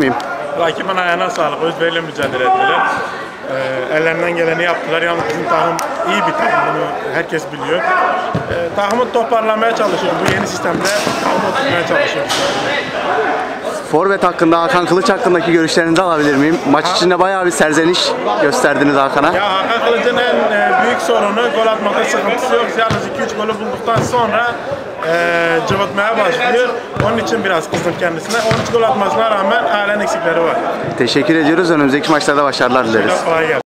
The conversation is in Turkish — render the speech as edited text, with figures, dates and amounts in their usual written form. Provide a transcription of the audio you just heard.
miyim? Rakibin ayağına sağlık, özveriyle mücadele ettiler. Ellerinden geleni yaptılar. Yalnız bizim takım iyi bir takım, bunu herkes biliyor. Takımı toparlamaya çalışıyoruz. Bu yeni sistemde takımı tutmaya çalışıyoruz. Forvet hakkında, Hakan Kılıç hakkındaki görüşlerinizi alabilir miyim? Maç içinde bayağı bir serzeniş gösterdiniz Hakan'a. Ya Hakan Kılıç'ın en büyük sorunu gol atmakta sıkıntısı yok. Yalnız 2-3 golü bulduktan sonra cıvıtmaya başlıyor. Onun için biraz kızdım kendisine. 13 gol atmasına rağmen halen eksikleri var. Teşekkür ediyoruz. Önümüzdeki maçlarda başarılar dileriz. Kolay gelsin.